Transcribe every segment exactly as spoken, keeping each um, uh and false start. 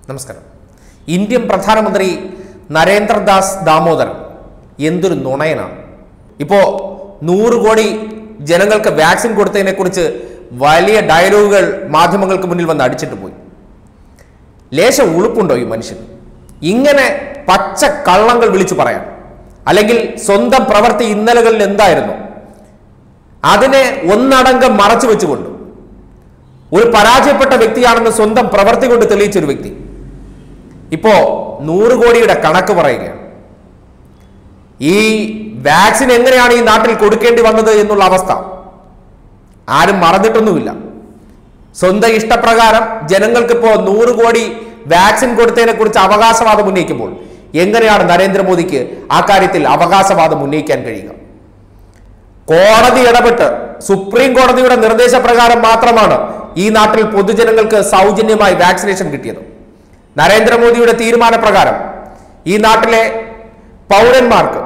നമസ്കാരം. ഇന്ത്യൻ പ്രധാനമന്ത്രി നരേന്ദ്രദാസ് ദാമോദർ എന്തൊരു നുണയനാണ്. ഇപ്പോൾ നൂറ് കോടി ജനങ്ങൾക്ക് വാക്സിൻ കൊടുത്തതിനെ കുറിച്ച് വലിയ ഡയലോഗുകൾ മാധ്യമങ്ങൾക്ക് മുന്നിൽ വന്ന് അടിച്ചിട്ട് പോയി. ലേശം ഉളുപ്പുണ്ടോ ഈ മനുഷ്യൻ? ഇങ്ങനെ പച്ച കള്ളങ്ങൾ വിളിച്ചു പറയാൻ, അല്ലെങ്കിൽ സ്വന്തം പ്രവൃത്തി ഇന്നലകളിൽ എന്തായിരുന്നു അതിനെ ഒന്നടങ്കം മറച്ചു വെച്ചുകൊണ്ട് ഒരു പരാജയപ്പെട്ട വ്യക്തിയാണെന്ന് സ്വന്തം പ്രവൃത്തി കൊണ്ട് തെളിയിച്ചൊരു വ്യക്തി ഇപ്പോ നൂറ് കോടിയുടെ കണക്ക് പറയുകയാണ്. ഈ വാക്സിൻ എങ്ങനെയാണ് ഈ നാട്ടിൽ കൊടുക്കേണ്ടി വന്നത് എന്നുള്ള അവസ്ഥ ആരും മറന്നിട്ടൊന്നുമില്ല. സ്വന്തം ഇഷ്ടപ്രകാരം ജനങ്ങൾക്കിപ്പോ നൂറ് കോടി വാക്സിൻ കൊടുത്തതിനെ കുറിച്ച് അവകാശവാദം ഉന്നയിക്കുമ്പോൾ എങ്ങനെയാണ് നരേന്ദ്രമോദിക്ക് ആ കാര്യത്തിൽ അവകാശവാദം ഉന്നയിക്കാൻ കഴിയുക? കോടതി ഇടപെട്ട് സുപ്രീം കോടതിയുടെ നിർദ്ദേശപ്രകാരം മാത്രമാണ് ഈ നാട്ടിൽ പൊതുജനങ്ങൾക്ക് സൗജന്യമായി വാക്സിനേഷൻ കിട്ടിയത്. നരേന്ദ്രമോദിയുടെ തീരുമാനപ്രകാരം ഈ നാട്ടിലെ പൗരന്മാർക്ക്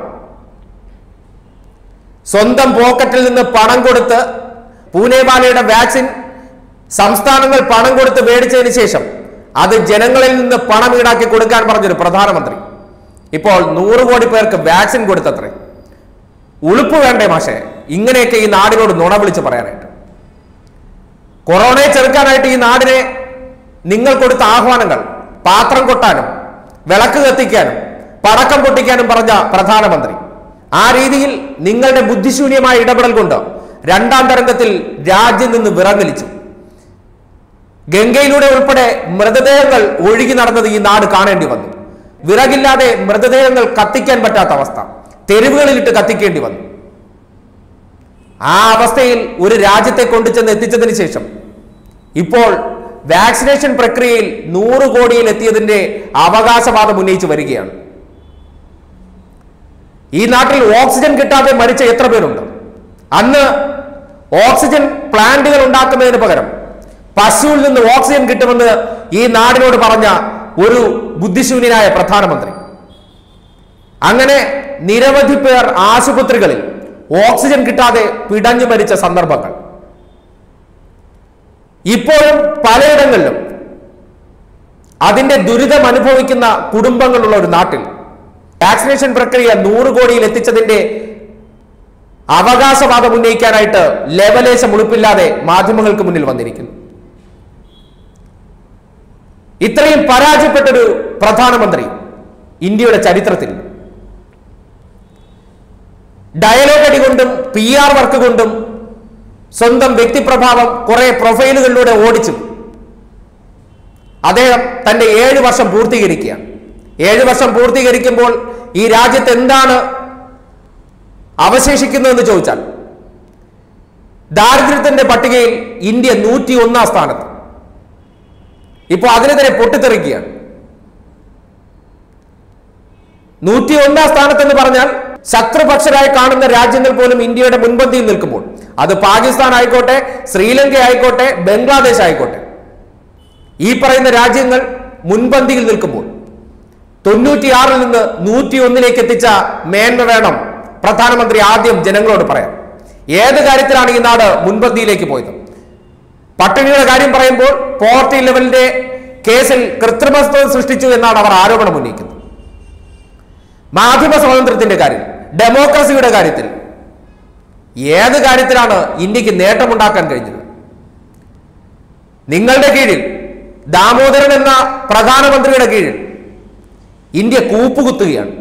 സ്വന്തം പോക്കറ്റിൽ നിന്ന് പണം കൊടുത്ത് പൂനെവാലയുടെ വാക്സിൻ സംസ്ഥാനങ്ങൾ പണം കൊടുത്ത് മേടിച്ചതിന് ശേഷം അത് ജനങ്ങളിൽ നിന്ന് പണം ഈടാക്കി കൊടുക്കാൻ പറഞ്ഞൊരു പ്രധാനമന്ത്രി ഇപ്പോൾ നൂറ് കോടി പേർക്ക് വാക്സിൻ കൊടുത്തത്രേ. ഉളുപ്പ് വേണ്ടേ മാഷേ ഇങ്ങനെയൊക്കെ ഈ നാടിനോട് നുണ വിളിച്ച് പറയാനായിട്ട്? കൊറോണയെ ചെറുക്കാനായിട്ട് ഈ നാടിനെ നിങ്ങൾ കൊടുത്ത ആഹ്വാനങ്ങൾ പാത്രം കൊട്ടാനും വിളക്ക് കത്തിക്കാനും പടക്കം പൊട്ടിക്കാനും പറഞ്ഞ പ്രധാനമന്ത്രി ആ രീതിയിൽ നിങ്ങളുടെ ബുദ്ധിശൂന്യമായ ഇടപെടൽ കൊണ്ട് രണ്ടാം തരംഗത്തിൽ രാജ്യം നിന്ന് വിറങ്ങലിച്ചു. ഗംഗയിലൂടെ ഉൾപ്പെടെ മൃതദേഹങ്ങൾ ഒഴുകി നടന്നത് ഈ നാട് കാണേണ്ടി വന്നു. വിറകില്ലാതെ മൃതദേഹങ്ങൾ കത്തിക്കാൻ പറ്റാത്ത അവസ്ഥ, തെരുവുകളിലിട്ട് കത്തിക്കേണ്ടി വന്നു. ആ അവസ്ഥയിൽ ഒരു രാജ്യത്തെ കൊണ്ടുചെന്ന് എത്തിച്ചതിന് ശേഷം ഇപ്പോൾ വാക്സിനേഷൻ പ്രക്രിയയിൽ നൂറ് കോടിയിൽ എത്തിയതിന്റെ അവകാശവാദം ഉന്നയിച്ചു വരികയാണ്. ഈ നാട്ടിൽ ഓക്സിജൻ കിട്ടാതെ മരിച്ച എത്ര പേരുണ്ട്? അന്ന് ഓക്സിജൻ പ്ലാന്റുകൾ ഉണ്ടാക്കുന്നതിന് പകരം പശുവിൽ നിന്ന് ഓക്സിജൻ കിട്ടുമെന്ന് ഈ നാടിനോട് പറഞ്ഞ ഒരു ബുദ്ധിശൂന്യനായ പ്രധാനമന്ത്രി. അങ്ങനെ നിരവധി പേർ ആശുപത്രികളിൽ ഓക്സിജൻ കിട്ടാതെ പിടഞ്ഞു മരിച്ച സന്ദർഭങ്ങൾ ഇപ്പോഴും പലയിടങ്ങളിലും അതിന്റെ ദുരിതം അനുഭവിക്കുന്ന കുടുംബങ്ങളുള്ള ഒരു നാട്ടിൽ വാക്സിനേഷൻ പ്രക്രിയ നൂറ് കോടിയിൽ എത്തിച്ചതിന്റെ അവകാശവാദം ഉന്നയിക്കാനായിട്ട് ലെവലേശം ഉളുപ്പില്ലാതെ മാധ്യമങ്ങൾക്ക് മുന്നിൽ വന്നിരിക്കുന്നു. ഇത്രയും പരാജയപ്പെട്ടൊരു പ്രധാനമന്ത്രി ഇന്ത്യയുടെ ചരിത്രത്തിൽ ഡയലോഗ് അടി കൊണ്ടും പി ആർ വർക്ക് കൊണ്ടും സ്വന്തം വ്യക്തിപ്രഭാവം കുറെ പ്രൊഫൈലുകളിലൂടെ ഓടിച്ചു അദ്ദേഹം തന്റെ ഏഴ് വർഷം പൂർത്തീകരിക്കുകയാണ്. ഏഴ് വർഷം പൂർത്തീകരിക്കുമ്പോൾ ഈ രാജ്യത്ത് എന്താണ് അവശേഷിക്കുന്നതെന്ന് ചോദിച്ചാൽ ദാരിദ്ര്യത്തിന്റെ പട്ടികയിൽ ഇന്ത്യ നൂറ്റി ഒന്നാം സ്ഥാനത്ത്. ഇപ്പോൾ അതിനെതിരെ പൊട്ടിത്തെറിക്കുകയാണ്. നൂറ്റി ഒന്നാം സ്ഥാനത്തെന്ന് പറഞ്ഞാൽ ശത്രുപക്ഷരായി കാണുന്ന രാജ്യങ്ങൾ പോലും ഇന്ത്യയുടെ മുൻപന്തിയിൽ നിൽക്കുമ്പോൾ, അത് പാകിസ്ഥാൻ ആയിക്കോട്ടെ, ശ്രീലങ്ക ആയിക്കോട്ടെ, ബംഗ്ലാദേശ് ആയിക്കോട്ടെ, ഈ പറയുന്ന രാജ്യങ്ങൾ മുൻപന്തിയിൽ നിൽക്കുമ്പോൾ തൊണ്ണൂറ്റിയാറിൽ നിന്ന് നൂറ്റി ഒന്നിലേക്ക് എത്തിച്ച മേന്മ വേണം പ്രധാനമന്ത്രി ആദ്യം ജനങ്ങളോട് പറയാം. ഏത് കാര്യത്തിലാണ് ഈ നാട് മുൻപന്തിയിലേക്ക് പോയത്? പട്ടിണിയുടെ കാര്യം പറയുമ്പോൾ പോവർട്ടി ലെവലിന്റെ കേസിൽ കൃത്രിമത്വം സൃഷ്ടിച്ചു എന്നാണ് അവർ ആരോപണം ഉന്നയിക്കുന്നത്. മാധ്യമ സ്വാതന്ത്ര്യത്തിന്റെ കാര്യം, ഡെമോക്രസിയുടെ കാര്യത്തിൽ ഏത് കാര്യത്തിലാണ് ഇന്ത്യക്ക് നേട്ടമുണ്ടാക്കാൻ കഴിഞ്ഞത്? നിങ്ങളുടെ കീഴിൽ ദാമോദരൻ എന്ന പ്രധാനമന്ത്രിയുടെ കീഴിൽ ഇന്ത്യ കൂപ്പുകുത്തുകയാണ്.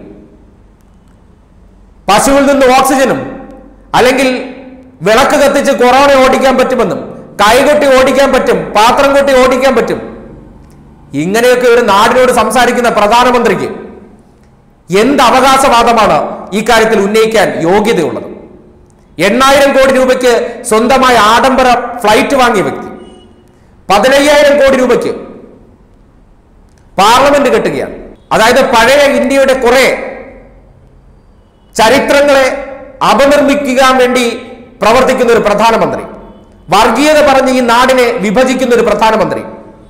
പശുവിൽ നിന്ന് ഓക്സിജനും അല്ലെങ്കിൽ വിളക്ക് കത്തിച്ച് കൊറോണ ഓടിക്കാൻ പറ്റുമെന്നും കൈകൊട്ടി ഓടിക്കാൻ പറ്റും, പാത്രം കൊട്ടി ഓടിക്കാൻ പറ്റും, ഇങ്ങനെയൊക്കെ ഒരു നാടിനോട് സംസാരിക്കുന്ന പ്രധാനമന്ത്രിക്ക് എന്ത് അവകാശവാദമാണ് ഈ കാര്യത്തിൽ ഉന്നയിക്കാൻ യോഗ്യതയുള്ളത്? എണ്ണായിരം കോടി രൂപയ്ക്ക് സ്വന്തമായ ആഡംബര ഫ്ലൈറ്റ് വാങ്ങിയ വ്യക്തി പതിനയ്യായിരം കോടി രൂപയ്ക്ക് പാർലമെന്റ് കെട്ടുകയാണ്. അതായത് പഴയ ഇന്ത്യയുടെ കുറെ ചരിത്രങ്ങളെ അപനിർമ്മിക്കാൻ വേണ്ടി പ്രവർത്തിക്കുന്ന ഒരു പ്രധാനമന്ത്രി, വർഗീയത പറഞ്ഞ് ഈ നാടിനെ വിഭജിക്കുന്ന ഒരു പ്രധാനമന്ത്രി,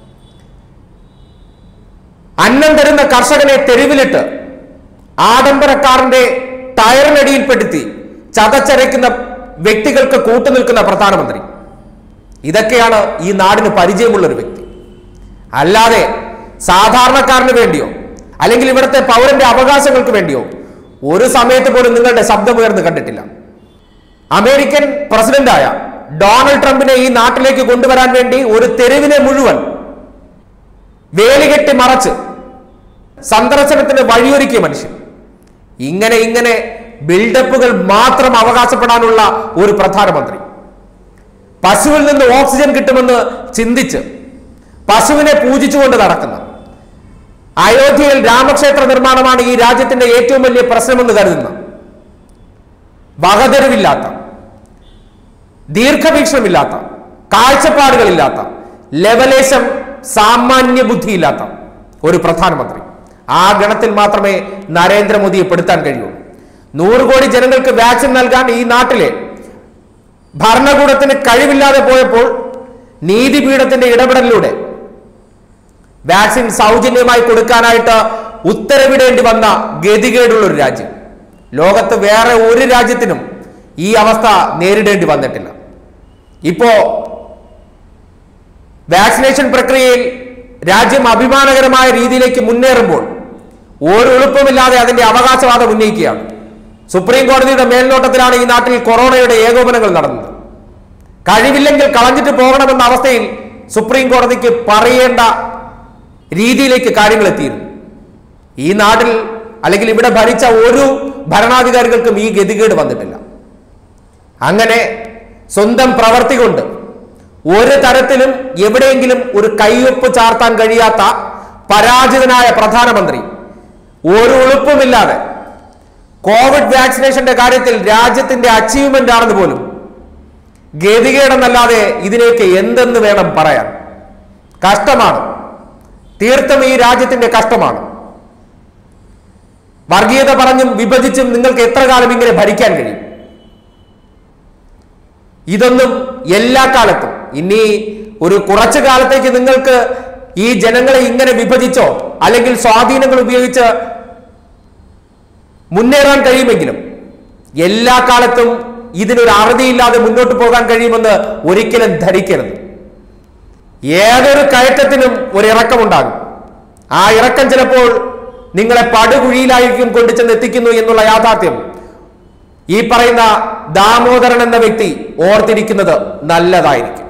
അന്നം തരുന്ന കർഷകനെ തെരുവിലിട്ട് ആഡംബരക്കാരന്റെ ടയറിനടിയിൽപ്പെടുത്തി ചതച്ചരയ്ക്കുന്ന വ്യക്തികൾക്ക് കൂട്ടുനിൽക്കുന്ന പ്രധാനമന്ത്രി. ഇതൊക്കെയാണ് ഈ നാടിന് പരിചയമുള്ള ഒരു വ്യക്തി. അല്ലാതെ സാധാരണക്കാരന് വേണ്ടിയോ അല്ലെങ്കിൽ ഇവിടുത്തെ പൗരന്റെ അവകാശങ്ങൾക്ക് വേണ്ടിയോ ഒരു സമയത്ത് പോലും നിങ്ങളുടെ ശബ്ദമുയർന്ന് കണ്ടിട്ടില്ല. അമേരിക്കൻ പ്രസിഡന്റായ ഡൊണാൾഡ് ട്രംപിനെ ഈ നാട്ടിലേക്ക് കൊണ്ടുവരാൻ വേണ്ടി ഒരു തെരുവിനെ മുഴുവൻ വേലികെട്ടി മറച്ച് സന്ദർശനത്തിന് വഴിയൊരുക്കിയ മനുഷ്യൻ. ഇങ്ങനെ ഇങ്ങനെ ബിൽഡപ്പുകൾ മാത്രം അവകാശപ്പെടാനുള്ള ഒരു പ്രധാനമന്ത്രി, പശുവിൽ നിന്ന് ഓക്സിജൻ കിട്ടുമെന്ന് ചിന്തിച്ച് പശുവിനെ പൂജിച്ചുകൊണ്ട് നടക്കുന്ന, അയോധ്യയിൽ രാമക്ഷേത്ര നിർമ്മാണമാണ് ഈ രാജ്യത്തിന്റെ ഏറ്റവും വലിയ പ്രശ്നമെന്ന് കരുതുന്ന, വകതിരിവില്ലാത്ത, ദീർഘവീക്ഷണമില്ലാത്ത, കാഴ്ചപ്പാടുകളില്ലാത്ത, ലവലേശം സാമാന്യ ബുദ്ധിയില്ലാത്ത ഒരു പ്രധാനമന്ത്രി. ആ ഗണത്തിൽ മാത്രമേ നരേന്ദ്രമോദിയെ പെടുത്താൻ കഴിയൂ. നൂറ് കോടി ജനങ്ങൾക്ക് വാക്സിൻ നൽകാൻ ഈ നാട്ടിലെ ഭരണകൂടത്തിന് കഴിവില്ലാതെ പോയപ്പോൾ നീതിപീഠത്തിന്റെ ഇടപെടലിലൂടെ വാക്സിൻ സൗജന്യമായി കൊടുക്കാനായിട്ട് ഉത്തരവിടേണ്ടി വന്ന ഗതികേടുള്ള ഒരു രാജ്യം. ലോകത്ത് വേറെ ഒരു രാജ്യത്തിനും ഈ അവസ്ഥ നേരിടേണ്ടി വന്നിട്ടില്ല. ഇപ്പോ വാക്സിനേഷൻ പ്രക്രിയയിൽ രാജ്യം അഭിമാനകരമായ രീതിയിലേക്ക് മുന്നേറുമ്പോൾ ഒരു എളുപ്പമില്ലാതെ അതിന്റെ അവകാശവാദം ഉന്നയിക്കുകയാണ്. സുപ്രീം കോടതിയുടെ മേൽനോട്ടത്തിലാണ് ഈ നാട്ടിൽ കൊറോണയുടെ ഏകോപനങ്ങൾ നടന്നത്. കഴിവില്ലെങ്കിൽ കളഞ്ഞിട്ട് പോകണമെന്ന അവസ്ഥയിൽ സുപ്രീം കോടതിക്ക് പറയേണ്ട രീതിയിലേക്ക് കാര്യങ്ങൾ എത്തിയിരുന്നു. ഈ നാട്ടിൽ അല്ലെങ്കിൽ ഇവിടെ ഭരിച്ച ഒരു ഭരണാധികാരികൾക്കും ഈ ഗതികേട് വന്നിട്ടില്ല. അങ്ങനെ സ്വന്തം പ്രവർത്തി കൊണ്ട് ഒരു തരത്തിലും എവിടെയെങ്കിലും ഒരു കയ്യൊപ്പ് ചാർത്താൻ കഴിയാത്ത പരാജിതനായ പ്രധാനമന്ത്രി ഒരു എളുപ്പമില്ലാതെ കോവിഡ് വാക്സിനേഷന്റെ കാര്യത്തിൽ രാജ്യത്തിന്റെ അച്ചീവ്മെന്റ് ആണെന്ന് പോലും ഗതികേടെന്നല്ലാതെ ഇതിലേക്ക് എന്തെന്ന് വേണം പറയാൻ. കഷ്ടമാണ്, തീർത്തും ഈ രാജ്യത്തിന്റെ കഷ്ടമാണ്. വർഗീയത പറഞ്ഞും വിഭജിച്ചും നിങ്ങൾക്ക് എത്ര കാലം ഇങ്ങനെ ഭരിക്കാൻ കഴിയും? ഇതൊന്നും എല്ലാ കാലത്തും, ഇനി ഒരു കുറച്ചു കാലത്തേക്ക് നിങ്ങൾക്ക് ഈ ജനങ്ങളെ ഇങ്ങനെ വിഭജിച്ചോ അല്ലെങ്കിൽ സ്വാധീനങ്ങൾ ഉപയോഗിച്ച് മുന്നേറാൻ കഴിയുമെങ്കിലും എല്ലാ കാലത്തും ഇതിനൊരു അറുതിയില്ലാതെ മുന്നോട്ട് പോകാൻ കഴിയുമെന്ന് ഒരിക്കലും ധരിക്കരുത്. ഏതൊരു കയറ്റത്തിനും ഒരു ഇറക്കമുണ്ടാകും. ആ ഇറക്കം ചിലപ്പോൾ നിങ്ങളെ പടുകുഴിയിലായിരിക്കും കൊണ്ടുചെന്ന് എത്തിക്കുന്നു എന്നുള്ള യാഥാർത്ഥ്യം ഈ പറയുന്ന ദാമോദരൻ എന്ന വ്യക്തി ഓർത്തിരിക്കുന്നത് നല്ലതായിരിക്കും.